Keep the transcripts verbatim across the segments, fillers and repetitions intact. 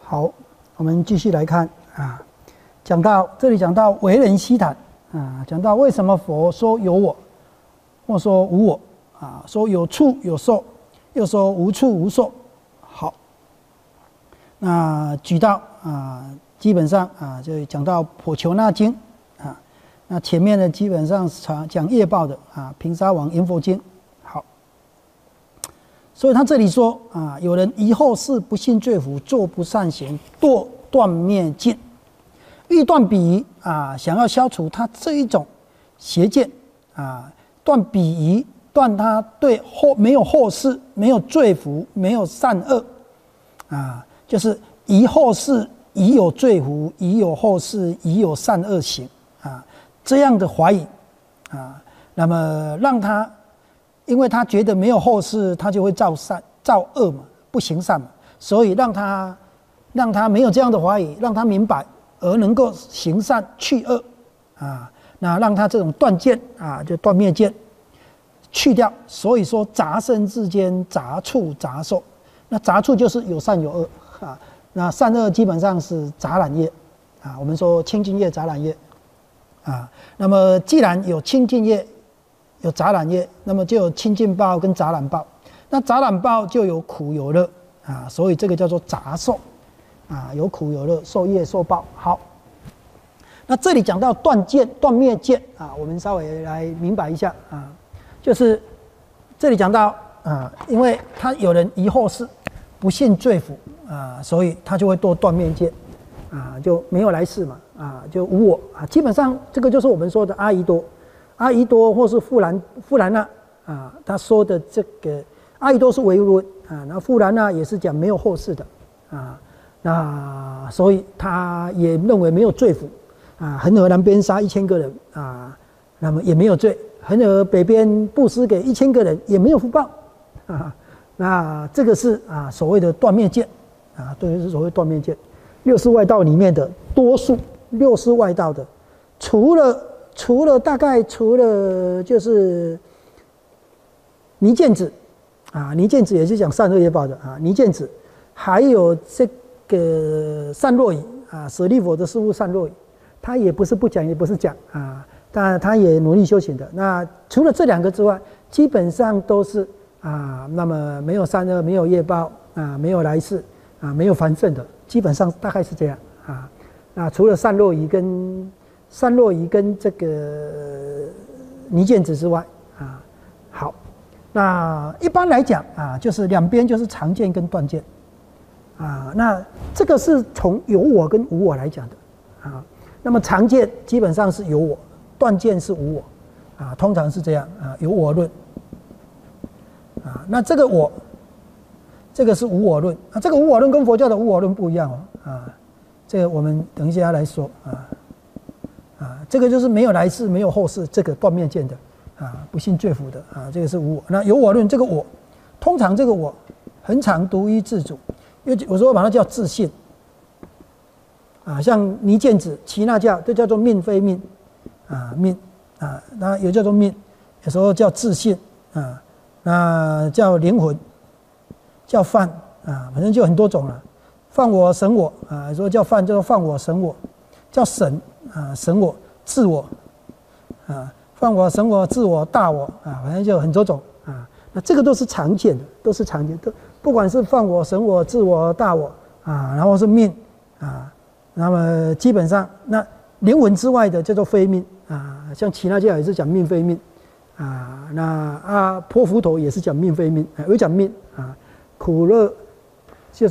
好，我们继续来看啊，讲到这里讲到为人希谈啊，讲到为什么佛说有我，或说无我啊，说有处有受，又说无处无受。好，那举到啊，基本上啊，就讲到《婆求那经》啊，那前面呢基本上是讲业报的啊，《平沙王延佛经》。好，所以他这里说啊，有人疑后世不信罪福，做不善行，堕断灭尽，欲断彼疑啊，想要消除他这一种邪见啊，断彼疑，断他对后没有后世，没有罪福，没有善恶啊，就是疑后世，疑有罪福，疑有后世，疑有善恶行啊，这样的怀疑啊，那么让他。因为他觉得没有后世，他就会造善造恶嘛，不行善嘛，所以让他让他没有这样的怀疑，让他明白，而能够行善去恶啊，那让他这种断见啊，就断灭见去掉。所以说杂身之间，杂处杂受，那杂处就是有善有恶啊，那善恶基本上是杂染业啊，我们说清净业、杂染业啊，那么既然有清净业。有杂染业，那么就有清净报跟杂染报。那杂染报就有苦有乐啊，所以这个叫做杂受啊，有苦有乐，受业受报。好，那这里讲到断见、断灭见啊，我们稍微来明白一下啊，就是这里讲到啊，因为他有人疑后世，不信罪福啊，所以他就会堕断灭见啊，就没有来世嘛啊，就无我啊。基本上这个就是我们说的阿逸多。阿逸多或是富兰富兰那啊，他说的这个阿逸多是唯物论啊，那富兰那也是讲没有后世的啊，那所以他也认为没有罪福啊，恒河南边杀一千个人啊，那么也没有罪；恒河北边布施给一千个人也没有福报啊，那这个是啊所谓的断灭见啊，对，是所谓断灭见。六师外道里面的多数六师外道的，除了除了大概除了就是尼犍子啊，尼犍子也是讲善恶业报的啊，尼犍子还有这个善若乙啊，舍利弗的师父善若乙，他也不是不讲，也不是讲啊，但他也努力修行的。那除了这两个之外，基本上都是啊，那么没有善恶，没有业报啊，没有来世啊，没有凡圣的，基本上大概是这样啊。那除了善若乙跟善若乙跟这个尼犍子之外啊，好，那一般来讲啊，就是两边就是常见跟断见啊，那这个是从有我跟无我来讲的啊。那么常见基本上是有我，断见是无我啊，通常是这样啊，有我论啊。那这个我，这个是无我论啊，这个无我论跟佛教的无我论不一样哦啊，这个我们等一下来说啊。啊，这个就是没有来世，没有后世，这个断灭见的啊，不信罪福的啊，这个是无我。那有我论，这个我，通常这个我很常独一自主，因为有时候把它叫自信啊，像尼犍子、耆那教都叫做命非命啊，命啊，那有叫做命，有时候叫自信啊，那叫灵魂，叫犯啊，反正就很多种了，犯我神我啊，有时候叫犯，叫犯我神我，叫神。啊，神我、自我，啊，犯我、神我、自我、大我，啊，反正就很多种啊。那这个都是常见的，都是常见的，不管是犯我、神我、自我、大我，啊，然后是命，啊，那么基本上那灵魂之外的叫做非命，啊，像耆那教也是讲命非命，啊，那阿婆浮陀也是讲命非命，有讲命啊，苦乐就是。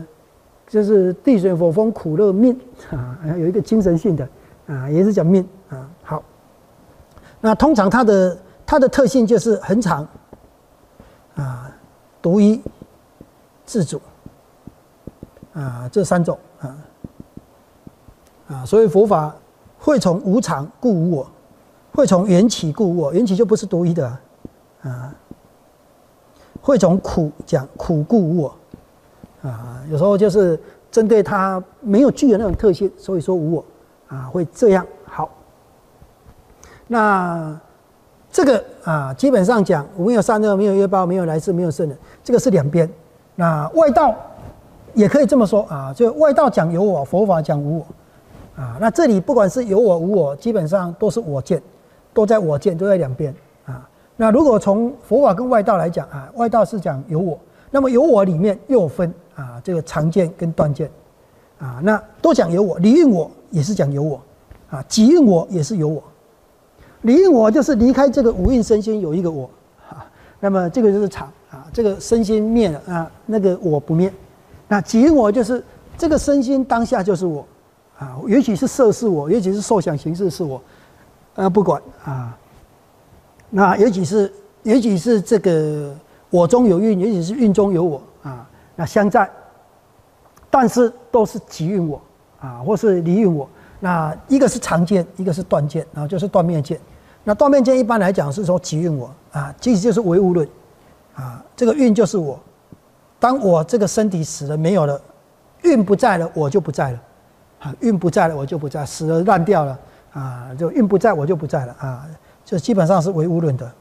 就是地水火风苦乐命啊，有一个精神性的啊，也是讲命啊。好，那通常它的它的特性就是很长啊，独一自主啊，这三种啊啊，所以佛法会从无常故无我，会从缘起故无我，缘起就不是独一的啊，啊会从苦讲苦故无我。啊，有时候就是针对它没有具有那种特性，所以说无我啊，会这样。好，那这个啊，基本上讲没有善恶，没有业报，没有来世，没有圣人，这个是两边。那外道也可以这么说啊，就外道讲有我，佛法讲无我啊。那这里不管是有我无我，基本上都是我见，都在我见，都在两边啊。那如果从佛法跟外道来讲啊，外道是讲有我，那么有我里面又有分啊，这个常见跟断见啊，那都讲有我，离运我也是讲有我啊，即运我也是有我。离运我就是离开这个五蕴身心有一个我啊，那么这个就是常啊，这个身心灭了啊，那个我不灭。那即运我就是这个身心当下就是我啊，也许是色是我，也许是受想行识是我，啊不管啊，那也许是也许是这个我中有运，也许是运中有我啊，那相在，但是都是即运我啊，或是离运我。那一个是常见，一个是断见，然后就是断灭见。那断灭见一般来讲是说即运我啊，其实就是唯物论啊，这个运就是我。当我这个身体死了没有了，运不在了，我就不在了啊，运不在了，我就不在，死了烂掉了啊，就运不在我就不在了啊，就基本上是唯物论的。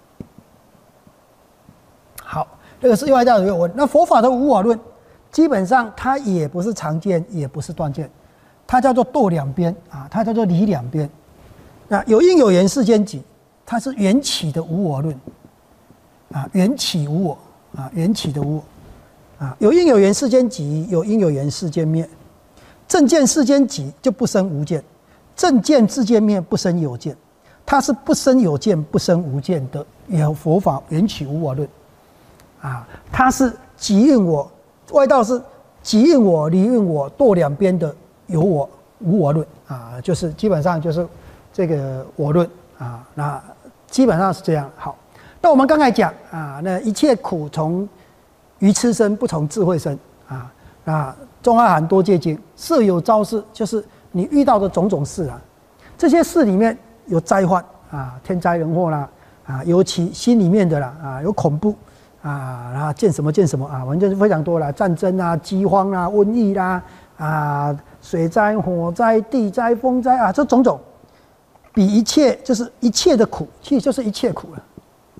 好，这个是外道的有我。那佛法的无我论，基本上它也不是常见，也不是断见。它叫做斗两边啊，它叫做离两边。那有因有缘世间集，它是缘起的无我论啊，缘起无我啊，缘起的无我啊，有因有缘世间集，有因有缘世间灭。正见世间集就不生无见，正见世间灭不生有见，它是不生有见不生无见的有佛法缘起无我论啊，它是即运我，外道是即运我离运我斗两边的。有我无我论啊，就是基本上就是这个我论啊，那基本上是这样。好，那我们刚才讲啊，那一切苦从愚痴生，不从智慧生啊。那中阿含多戒经设有招式，就是你遇到的种种事啊，这些事里面有灾患啊，天灾人祸啦啊，尤其心里面的啦啊，有恐怖啊，然后见什么见什么啊，反正非常多啦，战争啊、饥荒啊、瘟疫啦啊。水灾、火灾、地灾、风灾啊，这种种，比一切就是一切的苦，其实就是一切苦了。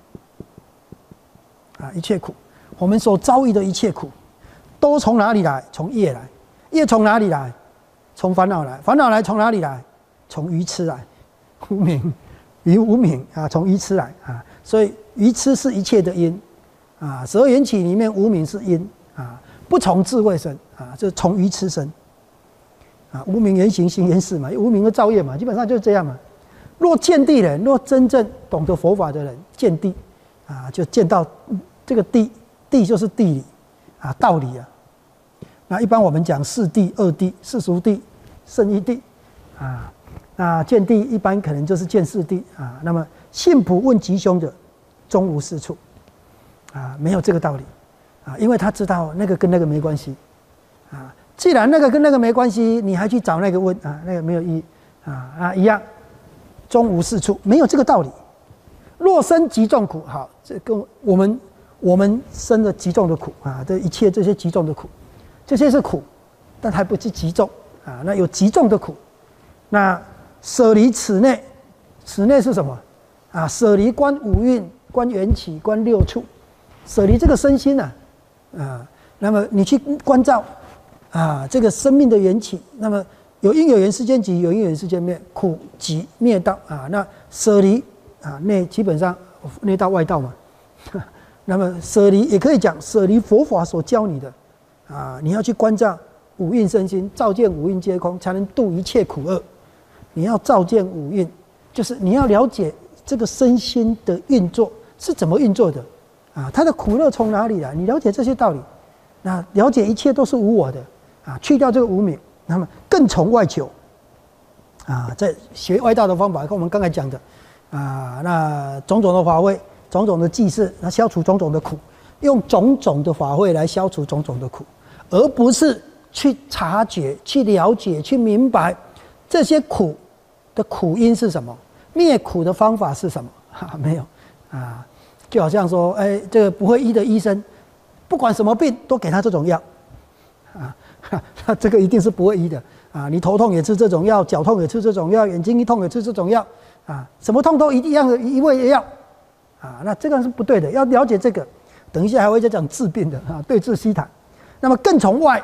啊，一切苦，我们所遭遇的一切苦，都从哪里来？从业来。业从哪里来？从烦恼来。烦恼来从哪里来？从愚痴来。无明，于无明啊，从愚痴来啊。所以愚痴是一切的因啊。十二缘起里面，无明是因啊，不从智慧生啊，就是从愚痴生。啊，无明缘行，行缘事嘛，无明的造业嘛，基本上就是这样嘛。若见地人，若真正懂得佛法的人，见地啊，就见到这个地，地就是地理啊，道理啊。那一般我们讲四谛、二谛、世俗谛、圣义谛啊。那见地一般可能就是见四谛啊。那么信普问吉凶的，终无是处啊，没有这个道理啊，因为他知道那个跟那个没关系啊。既然那个跟那个没关系，你还去找那个问啊，那个没有意义啊啊，一样，终无是处，没有这个道理。若生极重苦，好，这跟我们我们生了极重的苦啊，这一切这些极重的苦，这些是苦，但还不是极重啊。那有极重的苦，那舍离此内，此内是什么啊？舍离观五蕴、观缘起、观六处，舍离这个身心啊啊，那么你去关照。啊，这个生命的缘起，那么有因有缘世间集，有因有缘世间灭，苦集灭道啊。那舍离啊，内基本上内道外道嘛。那么舍离也可以讲舍离佛法所教你的啊，你要去关照五蕴身心，照见五蕴皆空，才能度一切苦厄。你要照见五蕴，就是你要了解这个身心的运作是怎么运作的啊，它的苦乐从哪里来？你了解这些道理，那了解一切都是无我的。啊，去掉这个无明，那么更从外求啊，在学外道的方法，跟我们刚才讲的啊，那种种的法会，种种的祭祀，那消除种种的苦，用种种的法会来消除种种的苦，而不是去察觉、去了解、去明白这些苦的苦因是什么，灭苦的方法是什么？哈，没有啊，就好像说，哎，这个不会医的医生，不管什么病都给他这种药啊。那这个一定是不会医的啊！你头痛也吃这种药，脚痛也吃这种药，眼睛一痛也吃这种药啊！什么痛都一样的一味的药啊！那这个是不对的，要了解这个。等一下还会再讲治病的啊，对治西谈。那么更从外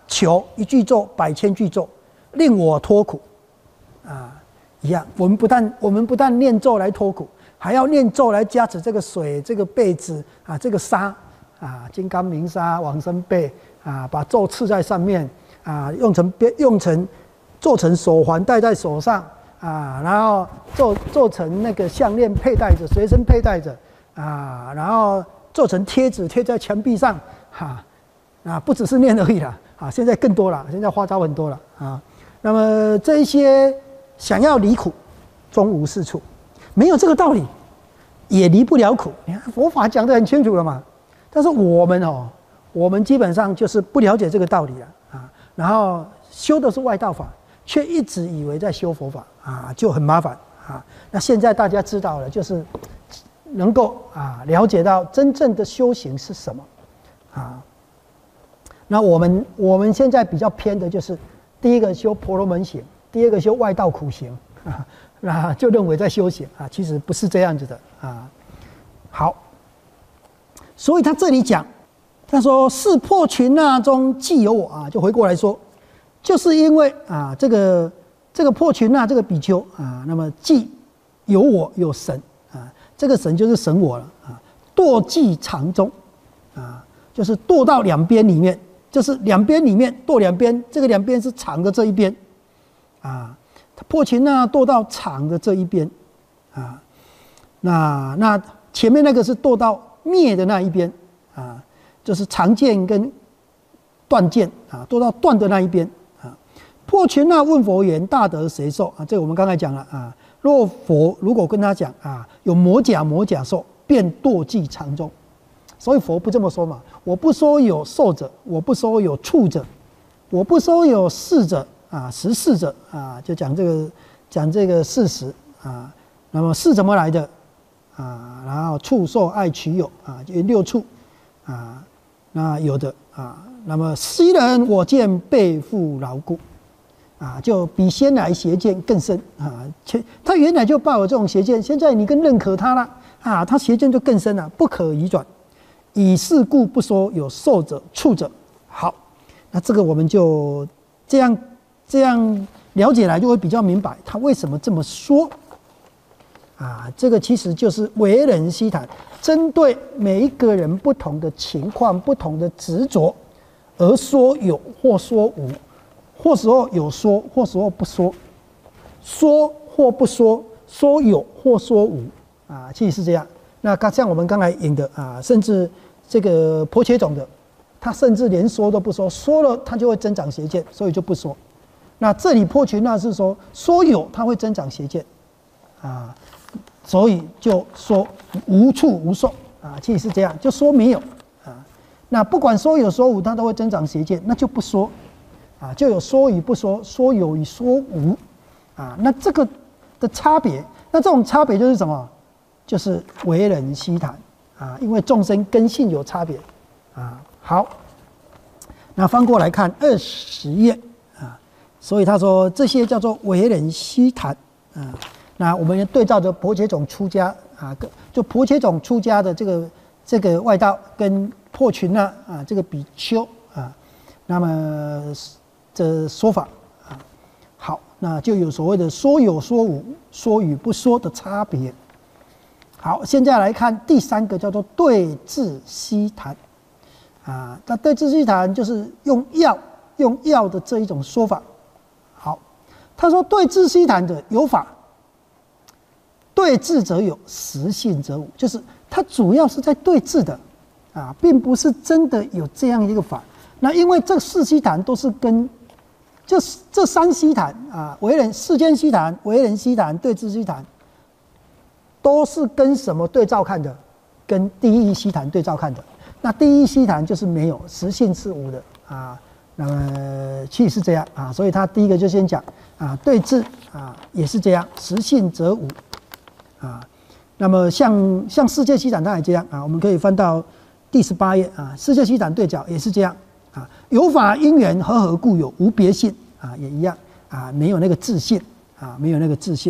求一句咒百千句咒，令我脱苦啊，一样。我们不但我们不但念咒来脱苦，还要念咒来加持这个水、这个被子啊、这个纱啊，金刚明纱、往生被啊，把咒刺在上面啊，用成用成做成手环戴在手上啊，然后做做成那个项链佩戴着，随身佩戴着啊，然后做成贴纸贴在墙壁上哈啊，不只是念而已啦啊，现在更多了，现在花招很多了啊。那么这一些想要离苦，终无是处，没有这个道理，也离不了苦。你看佛法讲得很清楚了嘛。但是我们哦，我们基本上就是不了解这个道理了啊，然后修的是外道法，却一直以为在修佛法啊，就很麻烦啊。那现在大家知道了，就是能够啊了解到真正的修行是什么啊。那我们我们现在比较偏的就是，第一个修婆罗门行，第二个修外道苦行啊，那就认为在修行啊，其实不是这样子的啊。好，所以他这里讲，他说是破群那中既有我啊，就回过来说，就是因为啊这个这个破群那这个比丘啊，那么既有我有神啊，这个神就是神我了啊，堕即常中啊，就是堕到两边里面。就是两边里面堕两边，这个两边是长的这一边，啊，它破群那堕到长的这一边，啊，那那前面那个是堕到灭的那一边，啊，就是长剑跟断剑啊，堕到断的那一边啊。破群那问佛言：大德谁受啊？这个我们刚才讲了啊。若佛如果跟他讲啊，有魔甲魔甲受，便堕即常中。所以佛不这么说嘛，我不说有受者，我不说有处者，我不说有事者啊，实事者啊，就讲这个讲这个事实啊。那么是怎么来的啊？然后处受爱取有啊，就六处啊，那有的啊。那么昔人我见背负牢固啊，就比先来邪见更深啊。他原来就抱有这种邪见，现在你更认可他了啊，他邪见就更深了，不可移转。以是故不说有受者处者。好，那这个我们就这样这样了解来，就会比较明白他为什么这么说啊。这个其实就是为人希谈，针对每一个人不同的情况、不同的执着而说有或说无，或时候有说，或时候不说，说或不说，说有或说无啊，其实是这样。那刚像我们刚才引的啊，甚至这个婆伽种的，他甚至连说都不说，说了他就会增长邪见，所以就不说。那这里破群那是说说有，他会增长邪见啊，所以就说无处无受啊，其实是这样，就说没有啊。那不管说有说无，他都会增长邪见，那就不说啊，就有说与不说，说有与说无啊。那这个的差别，那这种差别就是什么？就是为人希谈啊，因为众生根性有差别啊。好，那翻过来看二十页啊，所以他说这些叫做为人希谈啊。那我们对照着婆伽种出家啊，就婆伽种出家的这个这个外道跟破群那啊这个比丘啊，那么这说法啊，好，那就有所谓的说有说无，说与不说的差别。好，现在来看第三个，叫做对治希谈啊。那对治希谈就是用药用药的这一种说法。好，他说对治希谈的有法，对治则有，实性则无，就是它主要是在对治的啊，并不是真的有这样一个法。那因为这四希谈都是跟这这三希谈啊，为人世间希谈、为人希谈、对治希谈。都是跟什么对照看的？跟第一希谈对照看的。那第一希谈就是没有，实性是无的啊。那么其实是这样啊，所以他第一个就先讲啊，对治啊也是这样，实性则无啊。那么像像世界希谈它也这样啊，我们可以翻到第十八页啊，世界希谈对角也是这样啊，有法因缘和合故有，无别性啊也一样啊，没有那个自信啊，没有那个自信。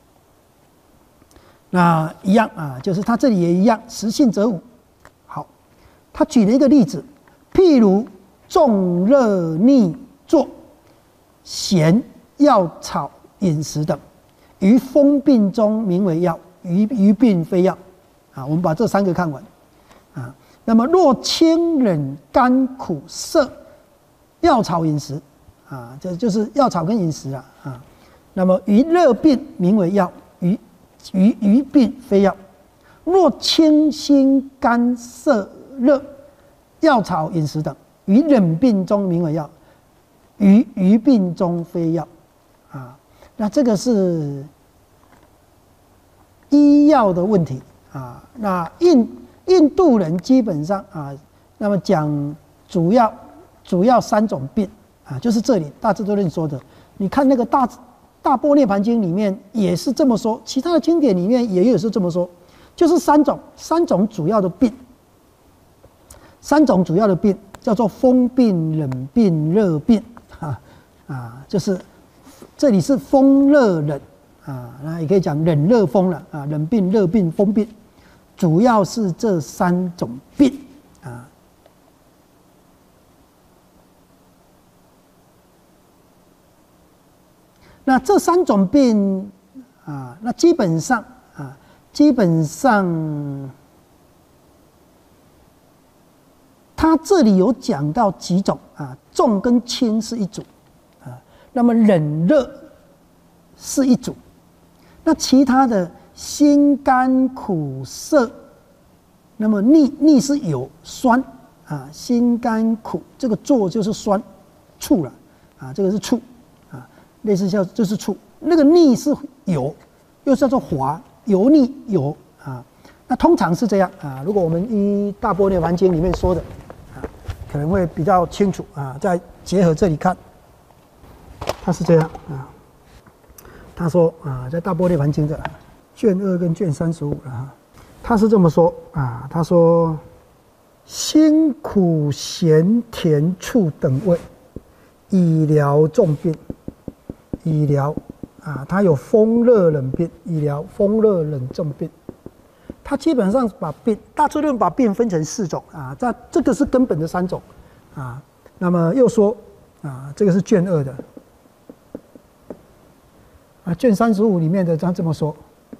那一样啊，就是他这里也一样，实性则无。好，他举了一个例子，譬如重热逆作，咸药草饮食等，于风病中名为药，于于病非药。啊，我们把这三个看完。啊，那么若清冷甘苦涩药草饮食，啊，这就是药草跟饮食啊。啊，那么于热病名为药，于于于病非药。若清辛甘涩热药草饮食等，于冷病中名为药，于于病中非药。啊，那这个是医药的问题啊。那印印度人基本上啊，那么讲主要主要三种病啊，就是这里大智度论说的。你看那个大大般涅盘经里面也是这么说，其他的经典里面也有是这么说。就是三种三种主要的病，三种主要的病叫做风病、冷病、热病啊啊，就是这里是风热冷啊，那也可以讲冷热风了啊，冷病、热病、风病，主要是这三种病啊。那这三种病啊，那基本上啊。基本上，他这里有讲到几种啊，重跟轻是一组啊，那么冷热是一组，那其他的辛甘苦涩，那么逆逆是有酸啊，辛甘苦这个作就是酸醋了啊，这个是醋啊，类似像就是醋，那个逆是油，又叫做滑。油腻油啊，那通常是这样啊。如果我们依《大般涅盘经》里面说的啊，可能会比较清楚啊。再结合这里看，它是这样啊。他说啊，在《大般涅盘经》的卷二跟卷三十五了哈，他是这么说啊。他说：辛苦咸甜醋等味，以疗重病，以疗。啊，它有风热冷病，以疗风热冷重病。它基本上把病大智论把病分成四种啊，这这个是根本的三种啊。那么又说啊，这个是卷二的啊，卷三十五里面的他这么说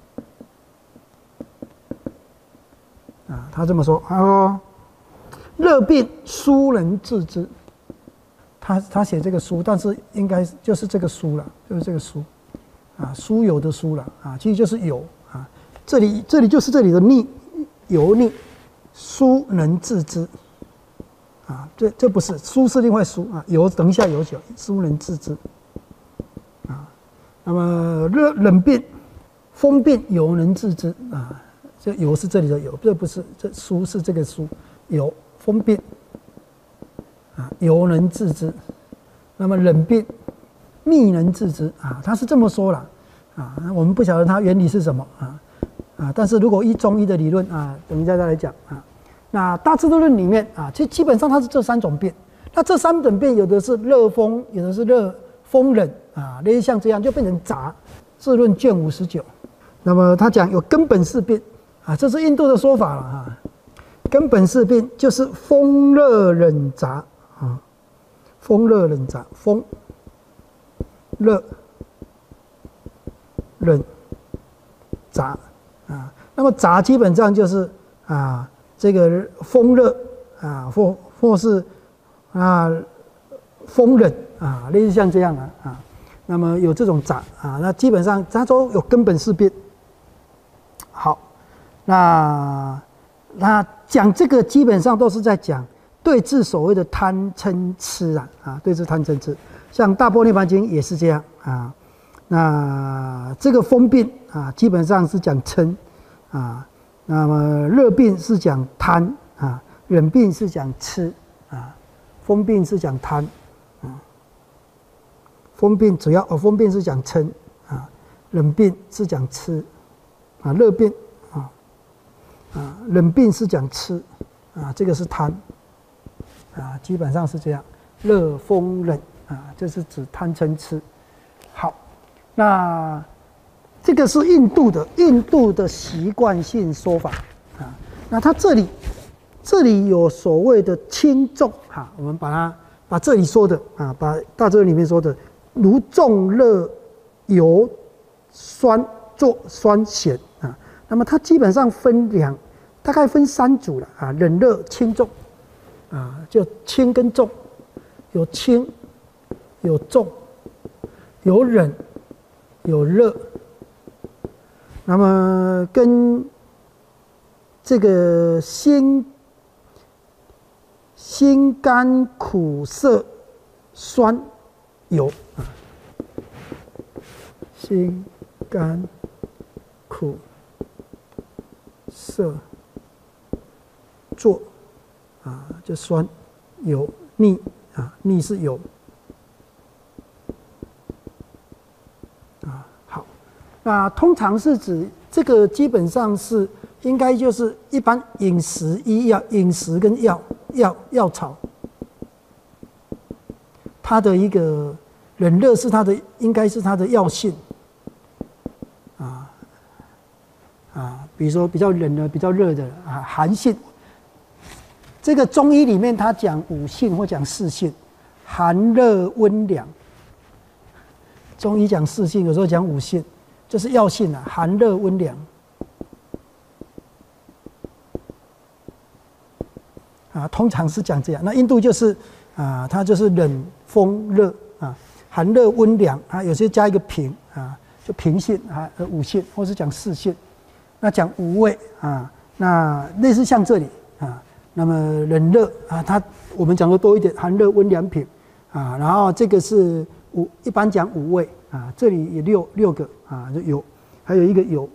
啊，他这么说，他说热病疏能治之。他他写这个疏，但是应该就是这个疏了，就是这个疏。啊，疏油的疏了啊，其实就是油啊。这里这里就是这里的逆油逆，疏能治之啊。这这不是疏是另外疏啊，油等一下有讲，疏能治之啊。那么热冷病、风病，油能治之啊。这油是这里的油，这不是这疏是这个疏，油风病啊，油能治之。那么冷病。秘能治之啊，他是这么说了啊，我们不晓得它原理是什么啊啊，但是如果依中医的理论啊，等一下再来讲啊。那大智度论里面啊，其基本上它是这三种病，那这三种病有的是热风，有的是热风冷啊，类似像这样就变成杂。智论卷五十九，那么他讲有根本氏病啊，这是印度的说法了啊，根本氏病就是风热冷杂啊，风热冷杂风。热、冷、杂啊，那么杂基本上就是啊，这个风热啊，或或是啊风冷啊，类似像这样啊啊，那么有这种杂啊，那基本上它都有根本氏病。好，那那讲这个基本上都是在讲对治所谓的贪嗔痴啊啊，对治贪嗔痴。像《大般涅盘经》也是这样啊，那这个风病啊，基本上是讲嗔啊，那么热病是讲贪啊，冷病是讲痴啊，风病是讲贪啊，风病主要哦，风病是讲嗔啊，冷病是讲痴啊，热病啊啊，冷病是讲痴啊，这个是贪啊，基本上是这样，热风冷。啊，这是指贪嗔痴。好，那这个是印度的印度的习惯性说法啊。那他这里这里有所谓的轻重哈，我们把它把这里说的啊，把大这里面说的如重热油酸作酸咸啊，那么它基本上分两，大概分三组了啊，冷热轻重啊，就轻跟重，有轻有重有冷有热，那么跟这个辛辛甘苦涩酸油啊，辛甘苦涩作啊，就酸油腻啊，腻是油啊。好，那通常是指这个基本上是应该就是一般饮食医药、饮食跟药药药草，它的一个冷热是它的应该是它的药性啊啊，比如说比较冷的、比较热的啊，寒性。这个中医里面它讲五性或讲四性，寒热温凉。中医讲四性，有时候讲五性，就是药性啊，寒热温凉。啊，通常是讲这样。那印度就是啊，它就是冷风热啊，寒热温凉啊，有些加一个平啊，就平性啊，五性，或是讲四性。那讲五味啊，那类似像这里啊。那么冷热啊，它我们讲的多一点，寒热温凉平啊，然后这个是五，一般讲五味啊，这里有六六个啊，就有，还有一个有。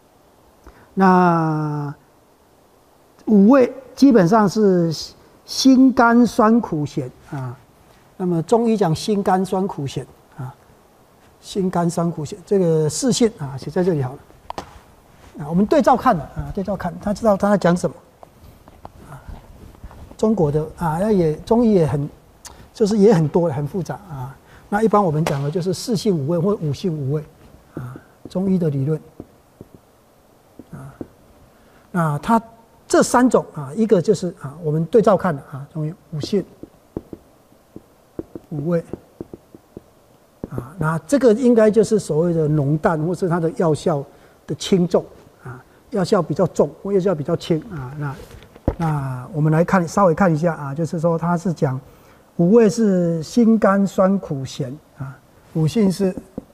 那五味基本上是辛甘酸苦咸啊，那么中医讲辛甘酸苦咸啊，辛甘酸苦咸这个四性啊，写在这里好了啊，我们对照看啊，对照看，他知道他在讲什么。中国的啊，那也中医也很，就是也很多很复杂啊。那一般我们讲的就是四性五味或五性五味啊，中医的理论啊。那它这三种啊，一个就是啊，我们对照看的啊，中医五性五味啊，那这个应该就是所谓的浓淡或是它的药效的轻重啊，药效比较重或药效比较轻啊，那。那我们来看，稍微看一下啊，就是说它是讲五味是辛甘酸苦咸啊，五性是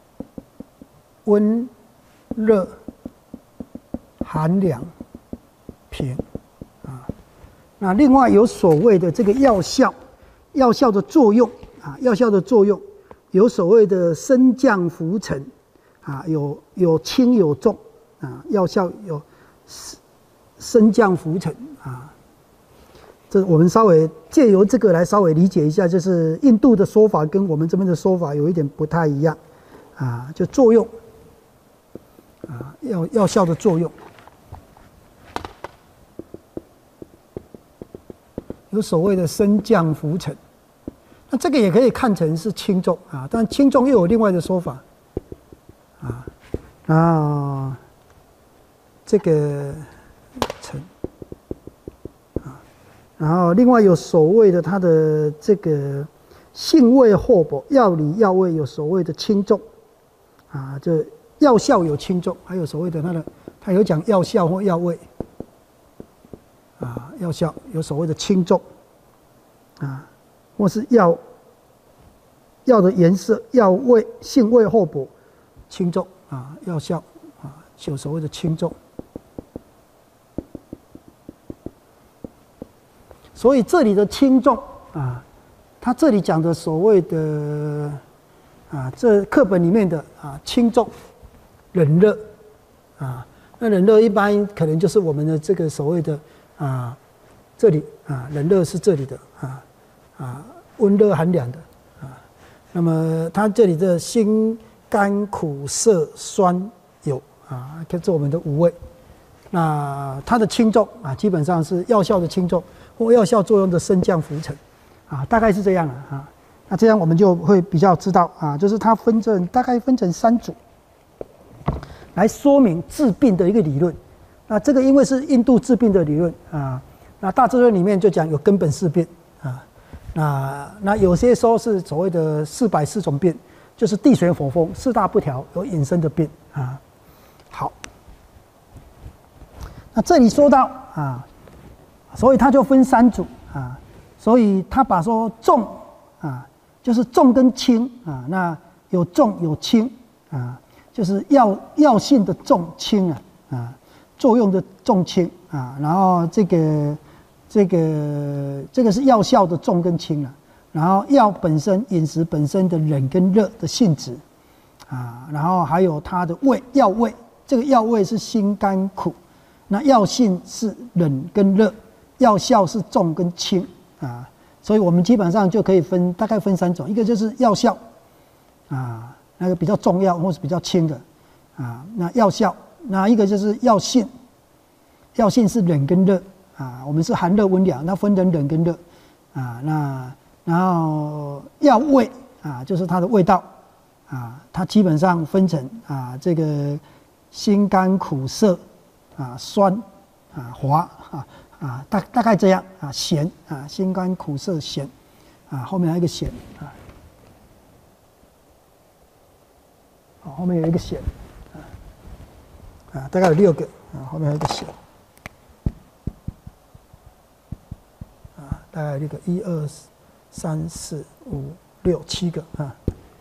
温热寒凉平啊。那另外有所谓的这个药效，药效的作用啊，药效的作用有所谓的升降浮沉啊，有有轻有重啊，药效有升降浮沉啊。这我们稍微借由这个来稍微理解一下，就是印度的说法跟我们这边的说法有一点不太一样，啊，就作用，啊，药药效的作用，有所谓的升降浮沉，那这个也可以看成是轻重啊，但轻重又有另外的说法，啊，然后这个沉。然后，另外有所谓的它的这个性味厚薄，药理药味有所谓的轻重，啊，这药效有轻重，还有所谓的它的，它有讲药效或药味，啊，药效有所谓的轻重，啊，或是药药的颜色、药味、性味厚薄、轻重，啊，药效啊有所谓的轻重。所以这里的轻重啊，他这里讲的所谓的啊，这课本里面的啊轻重、冷热啊，那冷热一般可能就是我们的这个所谓的啊，这里啊冷热是这里的啊啊温热寒凉的啊，那么它这里的辛甘苦涩酸有啊，这是我们的五味。那它的轻重啊，基本上是药效的轻重。或药效作用的升降浮沉，啊，大概是这样了啊。那这样我们就会比较知道啊，就是它分成大概分成三组，来说明治病的一个理论。那这个因为是印度治病的理论啊， 那大智论里面就讲有根本四变啊，那那有些说是所谓的四百四种变，就是地水火风四大不调有引申的变啊。好，那这里说到啊，所以它就分三组啊，所以他把说重啊，就是重跟轻啊，那有重有轻啊，就是药药性的重轻啊啊，作用的重轻啊，然后这个这个这个是药效的重跟轻啊，然后药本身饮食本身的冷跟热的性质啊，然后还有它的味药味，这个药味是辛甘苦，那药性是冷跟热，药效是重跟轻啊，所以我们基本上就可以分大概分三种，一个就是药效啊，那个比较重要或是比较轻的啊，那药效，那一个就是药性，药性是冷跟热啊，我们是寒热温凉，那分成冷跟热啊，那然后药味啊，就是它的味道啊，它基本上分成啊这个辛甘苦涩啊酸啊滑啊啊大大概这样啊咸啊辛甘苦涩咸啊后面还有一个咸啊。好，后面有一个弦，啊，啊，大概有六个，啊，后面还有一个弦，啊，大概有六个，一二三四五六七个，啊，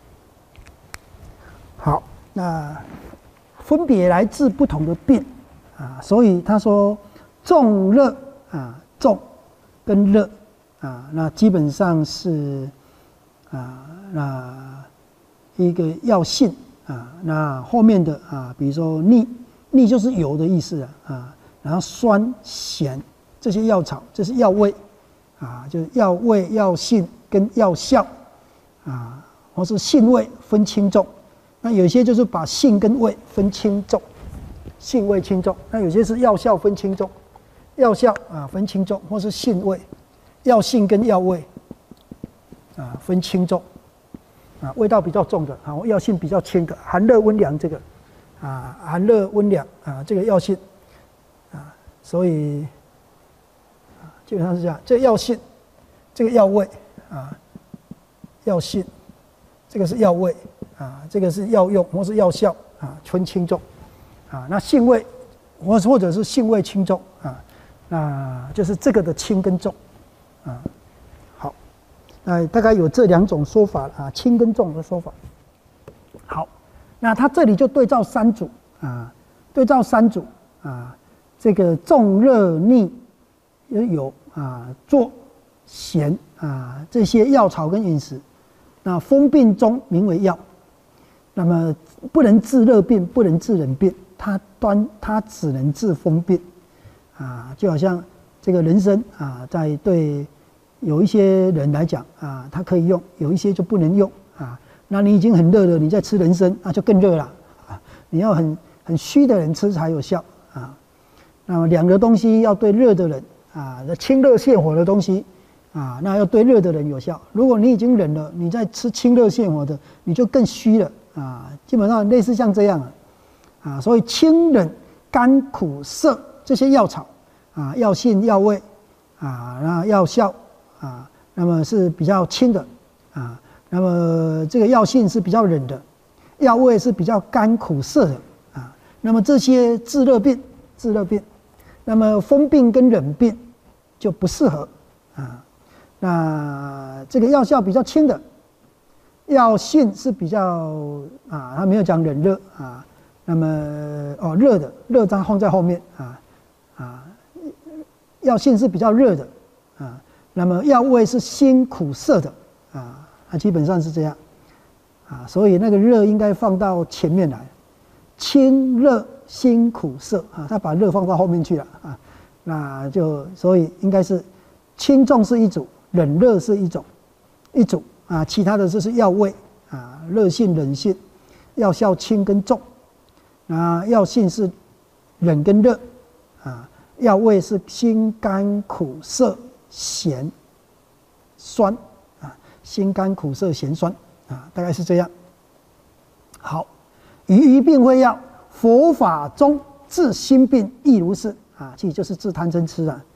好，那分别来自不同的病，啊，所以他说重热啊，重跟热啊，那基本上是啊，那一个药性。啊，那后面的啊，比如说腻，腻就是油的意思啊，啊，然后酸、咸这些药草，这是药味，啊，就是药味、药性跟药效，啊，或是性味分轻重。那有些就是把性跟味分轻重，性味轻重。那有些是药效分轻重，药效啊分轻重，或是性味，药性跟药味啊分轻重。啊，味道比较重的，啊，药性比较轻的，寒热温凉这个，啊，寒热温凉啊，这个药性，啊，所以，啊，基本上是这样，这个药性，这个药味，啊，药性，这个是药味，啊，这个是药用或是药效，啊，分轻重，啊，那性味，或或者是性味轻重，啊，那就是这个的轻跟重，啊。呃，大概有这两种说法啊，轻跟重的说法。好，那他这里就对照三组啊，对照三组啊，这个重热逆有啊，做咸啊这些药草跟饮食，那风病中名为药，那么不能治热病，不能治冷病，它端它只能治风病啊，就好像这个人参啊，在对。有一些人来讲啊，它可以用，有一些就不能用啊。那你已经很热了，你再吃人参，那就更热了啊。你要很很虚的人吃才有效啊。那么两个东西要对热的人啊，清热泻火的东西啊，那要对热的人有效。如果你已经冷了，你再吃清热泻火的，你就更虚了啊。基本上类似像这样啊，所以清冷甘苦涩这些药草啊，药性药味啊，那药效。啊，那么是比较轻的，啊，那么这个药性是比较冷的，药味是比较甘苦涩的，啊，那么这些治热病，治热病，那么风病跟冷病就不适合，啊，那这个药效比较轻的，药性是比较啊，他没有讲冷热啊，那么哦热的热它放在后面啊啊，药性是比较热的啊。那么药味是辛苦涩的啊，它基本上是这样啊，所以那个热应该放到前面来，清热辛苦涩啊，它把热放到后面去了啊，那就所以应该是轻重是一组，冷热是一种一组啊，其他的就是药味啊，热性冷性，药效轻跟重啊，药性是冷跟热啊，药味是辛甘苦涩。咸、酸啊，辛甘苦涩咸酸啊，大概是这样。好，余余病会药，佛法中治心病亦如是啊，其实就是治贪嗔痴啊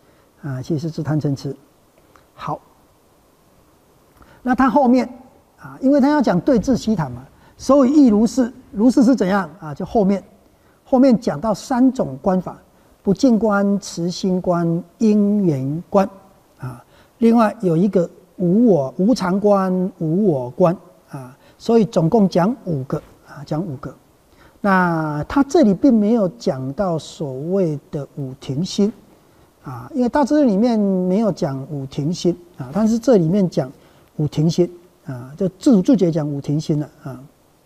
啊，其实是贪嗔痴。好，那他后面啊，因为他要讲对治悉檀嘛，所以亦如是。如是是怎样啊？就后面后面讲到三种观法：不净观、持心观、因缘观啊。另外有一个无我、无常观、无我观啊。所以总共讲五个啊，讲五个。那他这里并没有讲到所谓的五停心啊，因为大智里面没有讲五停心啊，但是这里面讲五停心啊，就自主注解讲五停心了啊。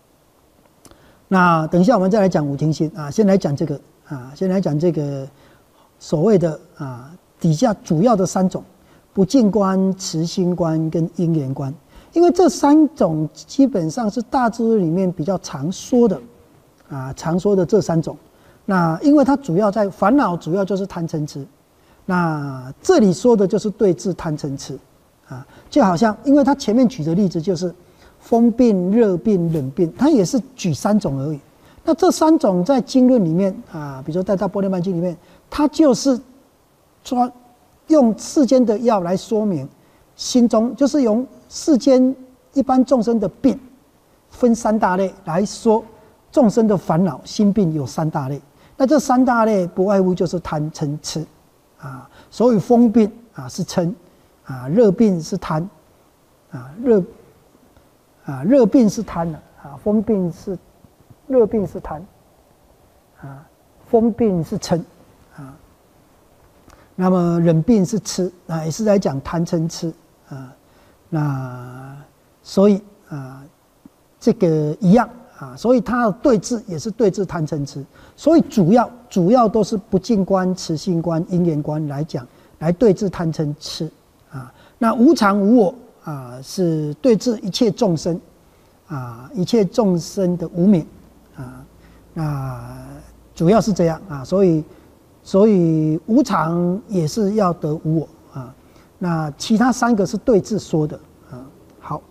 那等一下我们再来讲五停心啊，先来讲这个啊，先来讲这个所谓的啊底下主要的三种：不净观、持心观跟因缘观。因为这三种基本上是大智里面比较常说的啊，常说的这三种。那因为它主要在烦恼，主要就是贪嗔痴。那这里说的就是对治贪嗔痴啊，就好像因为他前面举的例子就是风病、热病、冷病，他也是举三种而已。那这三种在经论里面啊，比如说在《大般涅槃经》里面，它就是说用世间的药来说明心中，就是用世间一般众生的病分三大类来说，众生的烦恼心病有三大类。那这三大类不外乎就是贪嗔痴啊，所以风病啊是嗔啊，热病是贪啊，热啊热病是贪了啊，风病是热病是贪啊，风病是嗔啊，那么冷病是痴啊，也是在讲贪嗔痴啊。那所以啊，这个一样啊，所以它的对治也是对治贪嗔痴，所以主要主要都是不净观、持心观、因缘观来讲，来对治贪嗔痴啊。那无常无我啊，是对治一切众生啊，一切众生的无明啊。那主要是这样啊，所以所以无常也是要得无我啊。那其他三个是对治说的啊。好，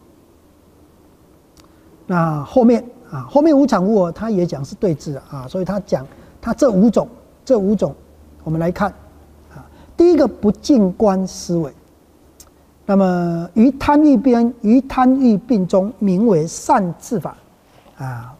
那后面啊，后面无常无我，他也讲是对治啊，所以他讲他这五种，这五种我们来看啊。第一个不净观思维，那么于贪欲边于贪欲病中名为善治法啊。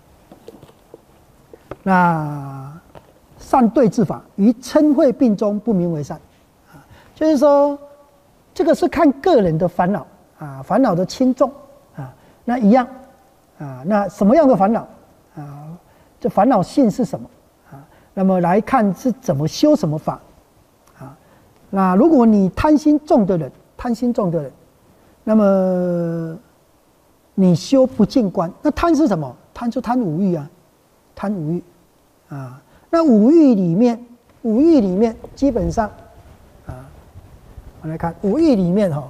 那善对治法于嗔恚病中不名为善啊，就是说。这个是看个人的烦恼啊，烦恼的轻重啊，那一样啊，那什么样的烦恼啊？这烦恼性是什么啊？那么来看是怎么修什么法啊？那如果你贪心重的人，贪心重的人，那么你修不净观，那贪是什么？贪就贪五欲啊，贪五欲啊。那五欲里面，五欲里面基本上。我们来看五欲里面哈，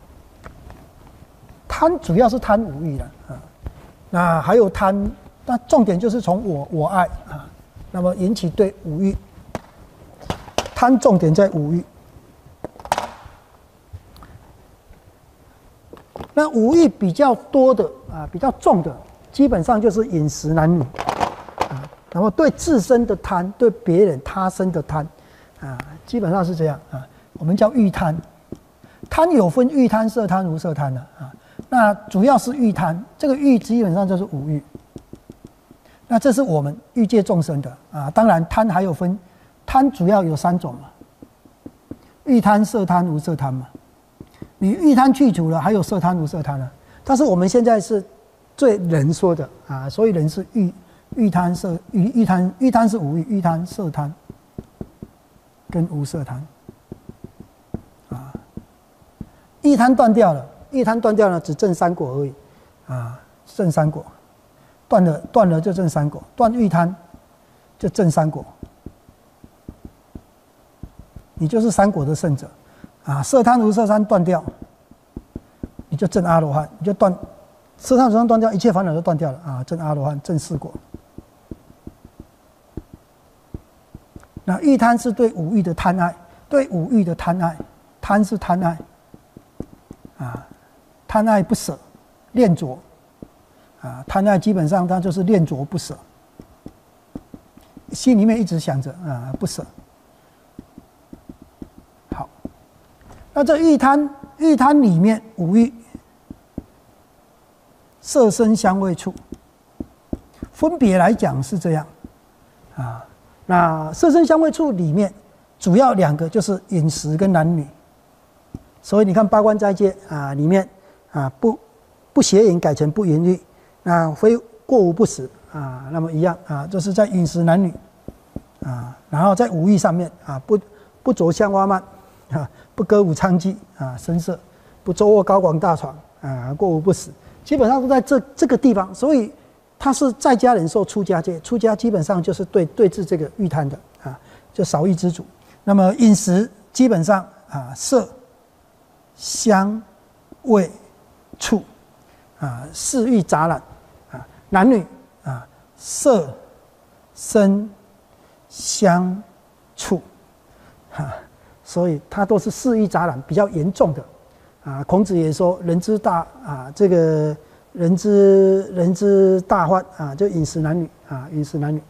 贪主要是贪五欲了啊，那还有贪，那重点就是从我我爱啊，那么引起对五欲，贪重点在五欲。那五欲比较多的啊，比较重的，基本上就是饮食男女啊，然后对自身的贪，对别人他生的贪啊，基本上是这样啊。我们叫欲贪，贪有分欲贪、色贪、无色贪的啊。那主要是欲贪，这个欲基本上就是五欲。那这是我们欲界众生的啊。当然贪还有分，贪主要有三种嘛，欲贪、色贪、无色贪嘛。你欲贪去除了，还有色贪、无色贪了。但是我们现在是对人说的啊，所以人是欲欲贪色欲欲贪欲贪是五欲，欲贪、色贪跟无色贪。一贪断掉了，一贪断掉了，只证三果而已，啊，证三果，断了断了就证三果，断欲贪就证三果，你就是三果的圣者，啊，色贪无色贪断掉，你就证阿罗汉，你就断色贪无色贪断掉，一切烦恼都断掉了啊，证阿罗汉，证四果。那欲贪是对五欲的贪爱，对五欲的贪爱，贪是贪爱。啊，贪爱不舍，恋着，啊，贪爱基本上它就是恋着不舍，心里面一直想着啊不舍。好， 那这欲贪，欲贪里面五欲，色声香味触，分别来讲是这样啊。那色声香味触里面主要两个就是饮食跟男女，所以你看八关斋戒啊里面啊不不邪淫改成不淫欲，那非过午不食啊，那么一样啊，就是在饮食男女啊，然后在五欲上面啊不不着香花蔓啊，不歌舞娼妓啊声色，不坐卧高广大床啊，过午不食，基本上都在这这个地方，所以他是在家人受出家戒，出家基本上就是对对治这个欲贪的啊，就少欲知足。那么饮食基本上啊，色、香、味、触啊，四欲杂染啊，男女啊，色、声、香、触啊，所以它都是四欲杂染比较严重的啊。孔子也说，人之大啊，这个人之人之大患啊，就饮食男女啊，饮食男女。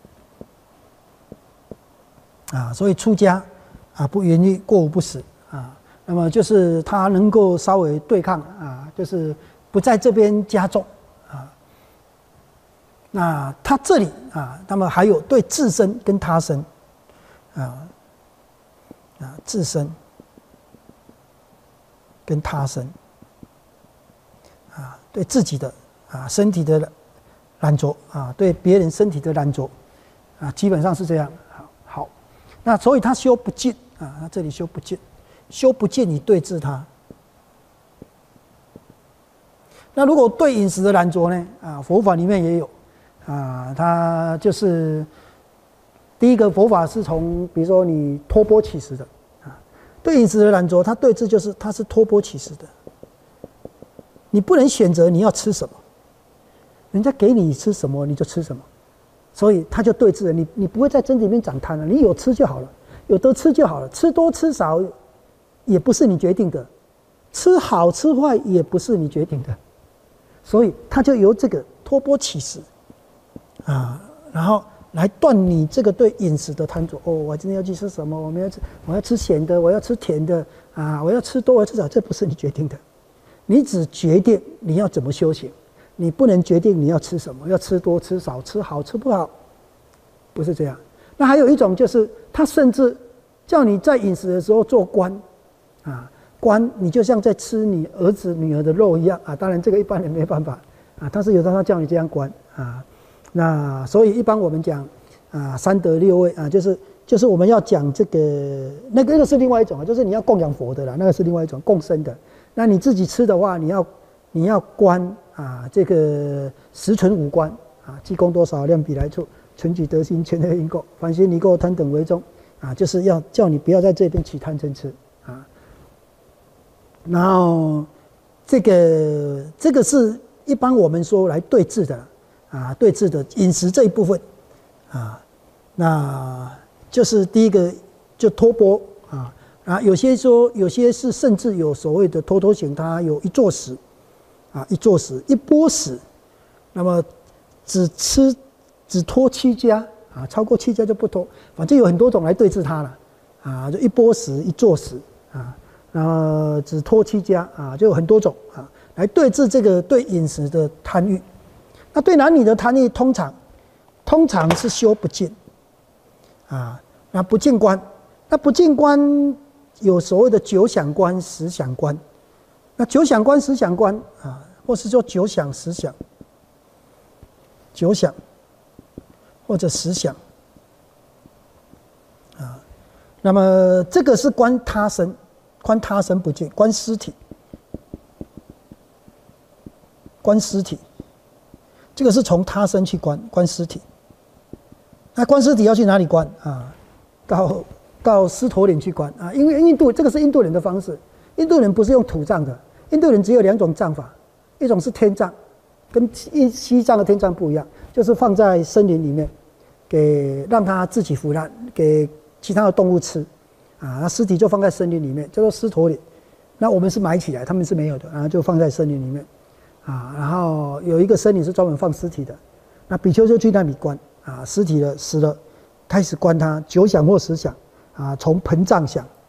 啊，所以出家啊不淫欲，过午不食啊，那么就是他能够稍微对抗啊，就是不在这边加重啊。那他这里啊，那么还有对自身跟他身啊啊自身跟他身啊，对自己的啊身体的染着啊，对别人身体的染着啊，基本上是这样。那所以他修不净啊，他这里修不净，修不净你对治他。那如果对饮食的染着呢？啊，佛法里面也有啊，他就是第一个佛法是从比如说你托钵起食的啊，对饮食的染着，他对治就是他是托钵起食的，你不能选择你要吃什么，人家给你吃什么你就吃什么。所以他就对治了你，你不会在身体里面长贪了，你有吃就好了，有得吃就好了，吃多吃少也不是你决定的，吃好吃坏也不是你决定的，所以他就由这个托钵起食啊，然后来断你这个对饮食的贪着。哦，我今天要去吃什么？我们要吃，我要吃咸的，我要吃甜的啊，我要吃多，我要吃少，这不是你决定的，你只决定你要怎么修行。你不能决定你要吃什么，要吃多吃少，吃好吃不好，不是这样。那还有一种就是，他甚至叫你在饮食的时候做观，啊，观你就像在吃你儿子女儿的肉一样啊。当然这个一般人没办法啊，但是有的他叫你这样观啊。那所以一般我们讲啊，三德六味啊，就是就是我们要讲这个那个那个是另外一种啊，就是你要供养佛的啦，那个是另外一种供生的。那你自己吃的话，你要你要观。啊，这个十存五观啊，积功多少，量彼来处，存己得心，全合因果，凡心离垢，贪等为重啊，就是要叫你不要在这边起贪嗔痴啊。然后这个这个是一般我们说来对治的啊，对治的饮食这一部分啊，那就是第一个就托钵啊，啊，有些说有些是甚至有所谓的托托行，它有一座食。啊，一坐食，一钵食，那么只吃只托七家啊，超过七家就不托，反正有很多种来对治它了啊，就一钵食，一坐食啊，然后只托七家啊，就有很多种啊，来对治这个对饮食的贪欲。那对男女的贪欲，通常通常是修不净啊，那不净观，那不净观有所谓的九想观、十想观。那九想观、十想观啊，或是说九想、十想、九想或者十想啊，那么这个是观他身，观他身不净，观尸体，观尸体，这个是从他身去观，观尸体。那观尸体要去哪里观啊？到到狮驼岭去观啊，因为印度这个是印度人的方式，印度人不是用土葬的。印度人只有两种葬法，一种是天葬，跟西藏的天葬不一样，就是放在森林里面，给让它自己腐烂，给其他的动物吃，啊，那尸体就放在森林里面，叫做狮驼岭。那我们是埋起来，他们是没有的，然后就放在森林里面，啊，然后有一个森林是专门放尸体的，那比丘就去那里观，啊，尸体了死了，开始观它九想或十想，啊，从盆葬想，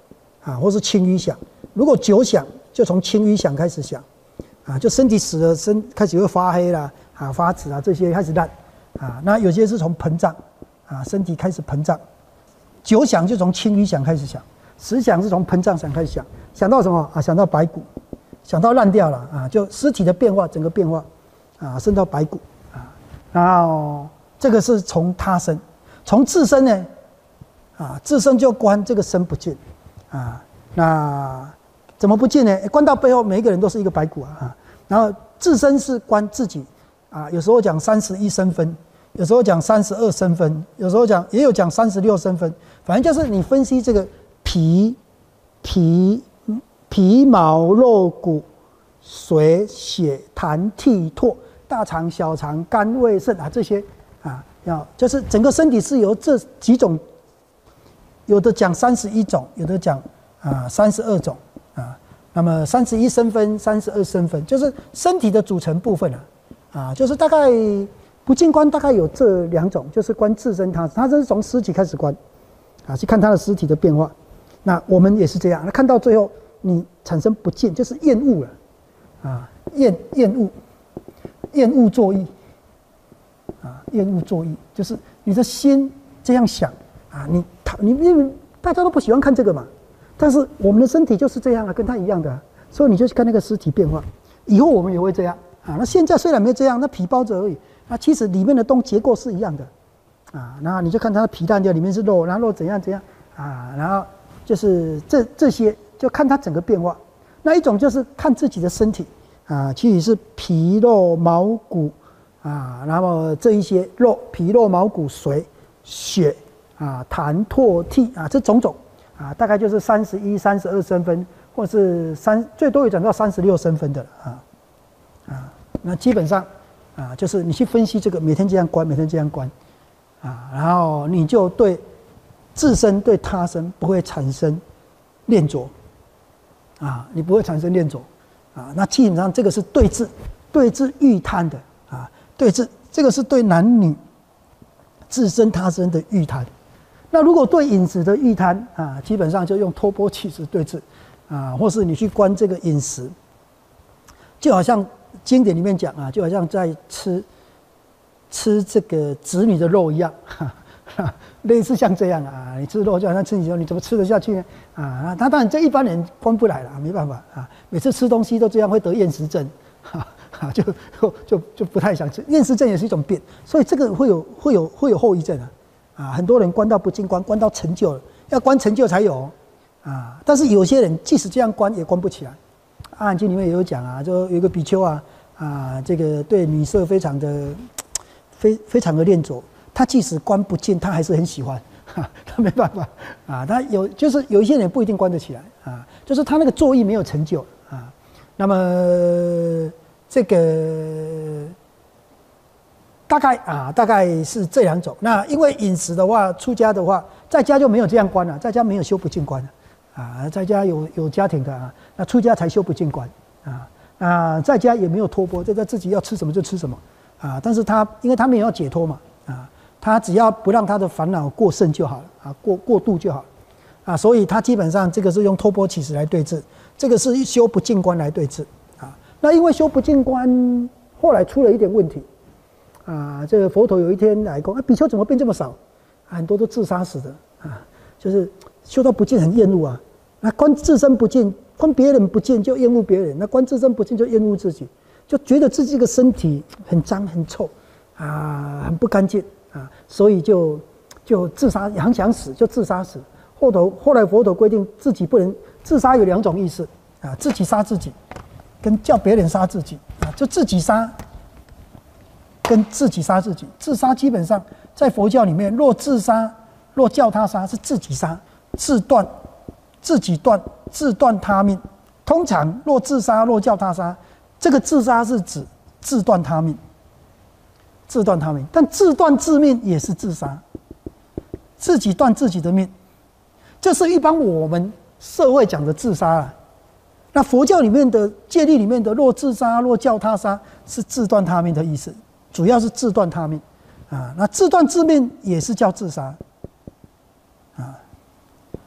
啊，或是轻于想。如果久想，就从轻于想开始想，啊，就身体死了，身开始会发黑啦，啊，发紫啊，这些开始烂，啊，那有些是从膨胀，啊，身体开始膨胀。久想就从轻于想开始想，实想是从膨胀想开始想，想到什么啊？想到白骨，想到烂掉了啊，就尸体的变化，整个变化，啊，升到白骨啊，然后这个是从他生，从自身呢，啊，自身就观这个身不净，啊，那怎么不净呢？观到背后，每一个人都是一个白骨啊，啊，然后自身是观自己，啊，有时候讲三十一身分。有时候讲三十二身分，有时候讲也有讲三十六身分，反正就是你分析这个皮、皮、皮毛、肉骨、髓、血、痰、涕、唾、大肠、小肠、肝、胃、肾啊这些啊，要就是整个身体是由这几种，有的讲三十一种，有的讲啊三十二种啊，那么三十一身分、三十二身分，就是身体的组成部分啊，啊，就是大概。不净观大概有这两种，就是观自身他，他是从尸体开始观，啊，去看他的尸体的变化。那我们也是这样，那看到最后你产生不净，就是厌恶了，啊，厌厌恶，厌恶作意，啊，厌恶作意，就是你的心这样想啊，你你因为大家都不喜欢看这个嘛，但是我们的身体就是这样啊，跟他一样的、啊，所以你就去看那个尸体变化。以后我们也会这样啊。那现在虽然没这样，那皮包着而已。那其实里面的东结构是一样的，啊，然后你就看它的皮烂掉，里面是肉，然后肉怎样怎样啊，然后就是这这些就看它整个变化。那一种就是看自己的身体啊，其实是皮肉毛骨啊，然后这一些肉皮肉毛骨髓血啊痰唾涕啊这种种啊，大概就是三十一、三十二身分，或是三最多也讲到三十六身分的啊啊，那基本上。啊，就是你去分析这个，每天这样观，每天这样观，啊，然后你就对自身对他身不会产生恋着，啊，你不会产生恋着，啊，那基本上这个是对治对治欲贪的啊，对治这个是对男女自身他身的欲贪。那如果对饮食的欲贪啊，基本上就用托钵弃食对治，啊，或是你去观这个饮食，就好像。经典里面讲啊，就好像在吃吃这个子女的肉一样，哈哈类似像这样啊，你吃肉就好像吃你肉，你怎么吃得下去呢？啊，他当然这一般人观不来了，没办法啊，每次吃东西都这样会得厌食症，哈哈，就就就不太想吃。厌食症也是一种病，所以这个会有会有会有后遗症啊，啊，很多人观到不净观，观到成就了，要观成就才有啊，但是有些人即使这样观也观不起来。《阿含经》里面也有讲啊，就有一个比丘啊，啊，这个对女色非常的、非非常的恋着，他即使观不净，他还是很喜欢，哈，他没办法啊，他有就是有一些人不一定观得起来啊，就是他那个作意没有成就啊。那么这个大概啊，大概是这两种。那因为饮食的话，出家的话，在家就没有这样观了，在家没有修不净观了。啊，在家有有家庭的啊，那出家才修不净观啊。那在家也没有托钵，在家自己要吃什么就吃什么啊。但是他因为他没有要解脱嘛啊，他只要不让他的烦恼过剩就好了啊，过过度就好了啊。所以他基本上这个是用托钵乞食来对治，这个是修不净观来对治啊。那因为修不净观后来出了一点问题啊，这个佛陀有一天来说，啊，比丘怎么变这么少？很多都自杀死的啊，就是修到不净很厌恶啊。那观自身不净，观别人不净就厌恶别人；那观自身不净就厌恶自己，就觉得自己这个身体很脏很臭啊，很不干净啊，所以就就自杀，很想死就自杀死。后头后来佛陀规定自己不能自杀，有两种意思啊，自己杀自己，跟叫别人杀自己啊，就自己杀跟自己杀自己。自杀基本上在佛教里面，若自杀若叫他杀是自己杀，自断。自己断，自断他命。通常若自杀，若叫他杀，这个自杀是指自断他命，自断他命。但自断自命也是自杀，自己断自己的命，这是一般我们社会讲的自杀啊。那佛教里面的戒律里面的若自杀，若叫他杀，是自断他命的意思，主要是自断他命啊。那自断自命也是叫自杀啊。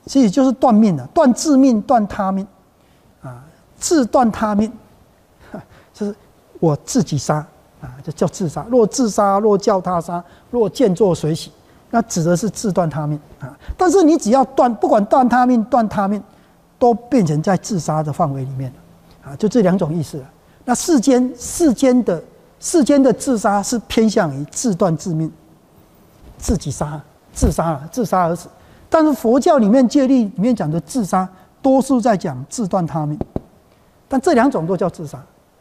其实就是断命了，断自命，断他命，啊，自断他命，就是我自己杀啊，就叫自杀。若自杀，若教他杀，若见作水洗，那指的是自断他命啊。但是你只要断，不管断他命、断他命，都变成在自杀的范围里面了啊，就这两种意思了。那世间世间的世间的自杀是偏向于自断自命，自己杀，自杀了，自杀而死。但是佛教里面戒律里面讲的自杀，多数在讲自断他命，但这两种都叫自杀。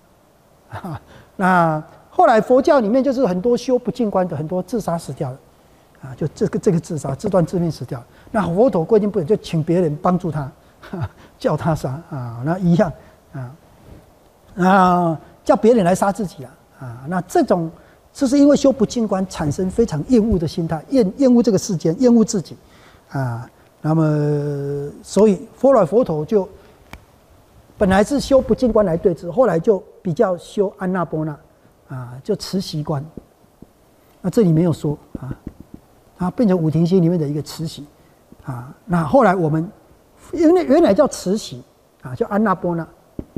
那后来佛教里面就是很多修不净观的，很多自杀死掉了，啊，就这个这个自杀，自断自命死掉了。那佛陀规定不能，就请别人帮助他，叫他杀啊，那一样啊，啊，叫别人来杀自己啊，啊，那这种就是因为修不净观，产生非常厌恶的心态，厌厌恶这个世间，厌恶自己。啊，那么所以后来佛陀就本来是修不净观来对治，后来就比较修安那波那，啊，就持习观。那这里没有说啊，啊，变成五停心里面的一个持习，啊，那后来我们因为原来叫持习啊，叫安那波那，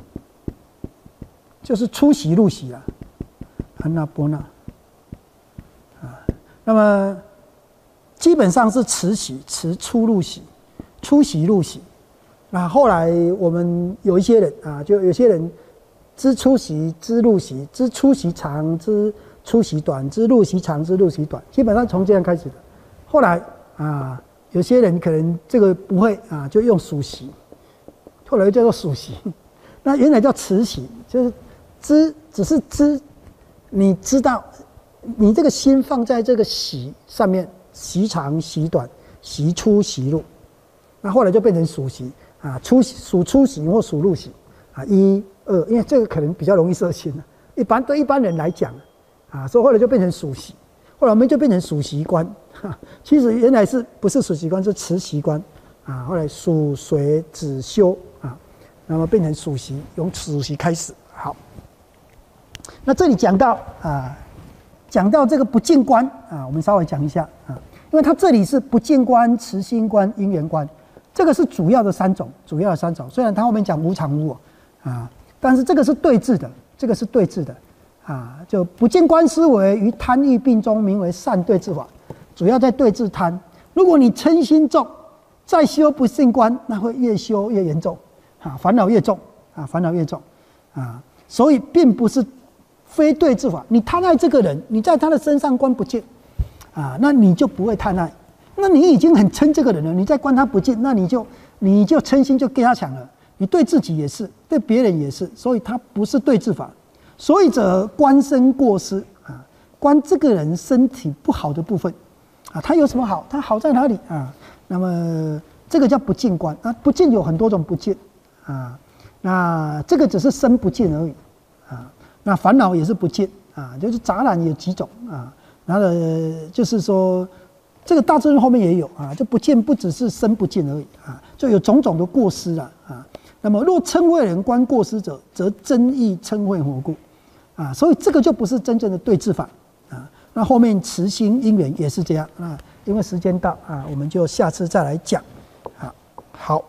就是出习入习啊，安那波那，啊，那么。基本上是持习，持出入习，出习入习。那后来我们有一些人啊，就有些人知出习，知入习，知出习长，知出习短，知入习长，知入习短。基本上从这样开始的。后来啊，有些人可能这个不会啊，就用数习，后来叫做数习。那原来叫持习，就是知，只是知，你知道，你这个心放在这个习上面。习长习短，习出习入，那后来就变成数习啊，出数出习或数入习啊，一二，因为这个可能比较容易摄心了，一般对一般人来讲啊，所以后来就变成数习，后来我们就变成数习观，其实原来是不是数习观，是持习观啊，后来数随止修啊，那么变成数习，用数习开始。好，那这里讲到啊。讲到这个不净观啊，我们稍微讲一下啊，因为它这里是不净观、持心观、因缘观，这个是主要的三种，主要的三种。虽然它后面讲无常无我啊，但是这个是对治的，这个是对治的啊。就不净观思维于贪欲病中，名为善对治法，主要在对治贪。如果你嗔心重，再修不净观，那会越修越严重啊，烦恼越重啊，烦恼越重啊，所以并不是。非对治法，你贪爱这个人，你在他的身上观不净，啊，那你就不会贪爱。那你已经很嗔这个人了，你再观他不净，那你就你就嗔心就跟他抢了。你对自己也是，对别人也是，所以他不是对治法。所以者观身过失啊，观这个人身体不好的部分啊，他有什么好？他好在哪里啊？那么这个叫不净观啊，不净有很多种不净啊，那这个只是身不净而已啊。那烦恼也是不净啊，就是杂染有几种啊，然后就是说，这个大智论后面也有啊，就不净不只是身不净而已啊，就有种种的过失啊啊。那么若嗔恚人观过失者，则真意嗔恚火故啊，所以这个就不是真正的对治法啊。那后面持心因缘也是这样啊，因为时间到啊，我们就下次再来讲啊。好，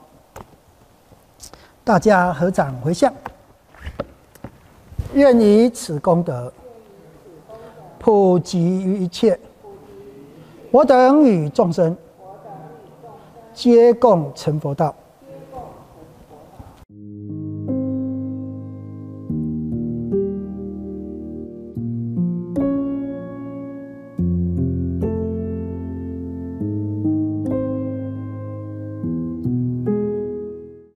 大家合掌回向。愿以此功德，普及于一切，我等与众生，皆共成佛道。